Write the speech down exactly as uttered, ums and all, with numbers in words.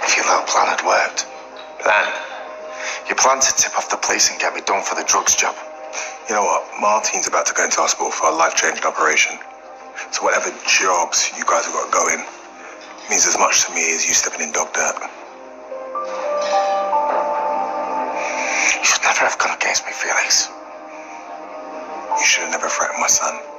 If your little plan had worked. Plan? Your plan to tip off the police and get me done for the drugs job. You know what? Martin's about to go into hospital for a life-changing operation. So whatever jobs you guys have got going means as much to me as you stepping in dog dirt. You should never have gone against me, Felix. You should have never threatened my son.